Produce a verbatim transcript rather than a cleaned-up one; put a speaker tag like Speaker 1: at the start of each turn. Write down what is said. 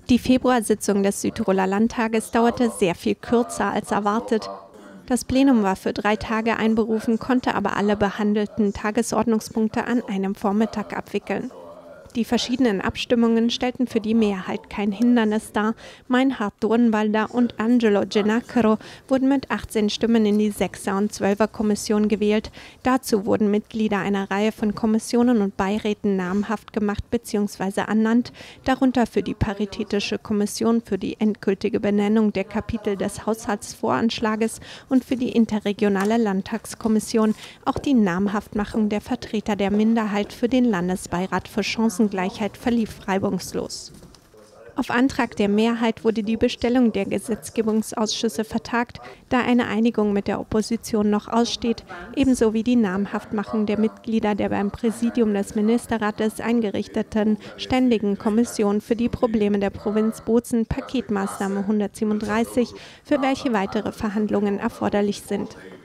Speaker 1: Die Februarsitzung des Südtiroler Landtages dauerte sehr viel kürzer als erwartet. Das Plenum war für drei Tage einberufen, konnte aber alle behandelten Tagesordnungspunkte an einem Vormittag abwickeln. Die verschiedenen Abstimmungen stellten für die Mehrheit kein Hindernis dar. Meinhard Dornwalder und Angelo Ginacchero wurden mit achtzehn Stimmen in die Sechser- und Zwölfer-Kommission gewählt. Dazu wurden Mitglieder einer Reihe von Kommissionen und Beiräten namhaft gemacht bzw. ernannt, darunter für die Paritätische Kommission für die endgültige Benennung der Kapitel des Haushaltsvoranschlages und für die interregionale Landtagskommission. Auch die Namhaftmachung der Vertreter der Minderheit für den Landesbeirat für Chancengleichheit verlief reibungslos. Auf Antrag der Mehrheit wurde die Bestellung der Gesetzgebungsausschüsse vertagt, da eine Einigung mit der Opposition noch aussteht, ebenso wie die Namhaftmachung der Mitglieder der beim Präsidium des Ministerrates eingerichteten Ständigen Kommission für die Probleme der Provinz Bozen, Paketmaßnahme hundertsiebenunddreißig, für welche weitere Verhandlungen erforderlich sind.